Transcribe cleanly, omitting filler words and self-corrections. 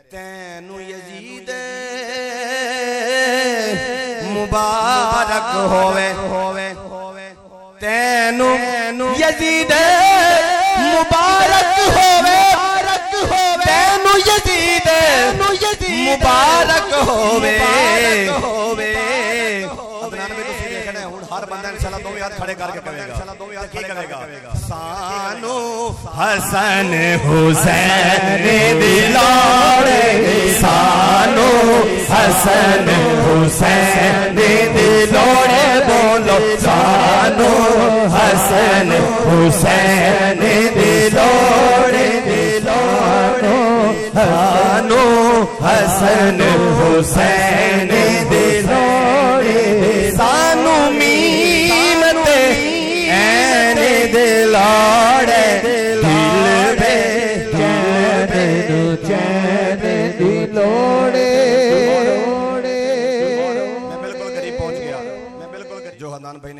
तैनू यजीद मुबारक होवे, तैनू यजीद मुबारक होवे, तैनू यजीद मुबारक होवे। हर बंदा इंशाल्लाह दो हाथ खड़े करके कहेगा, क्या कहेगा? सानू हसन हुसैन दिलाड़े, सानू हसन हुसैन दिलाड़े, बोलो सानू हसन हुसैन दिलाड़े, दिलाड़े सानू हसन हुसैन दिलाड़े, सानू मीमते ऐन दिलाड़े, दिल बे चैन दिलोड़े। मैं बिल्कुल करीब पहुंच गया, मैं बिल्कुल जो हनान भाई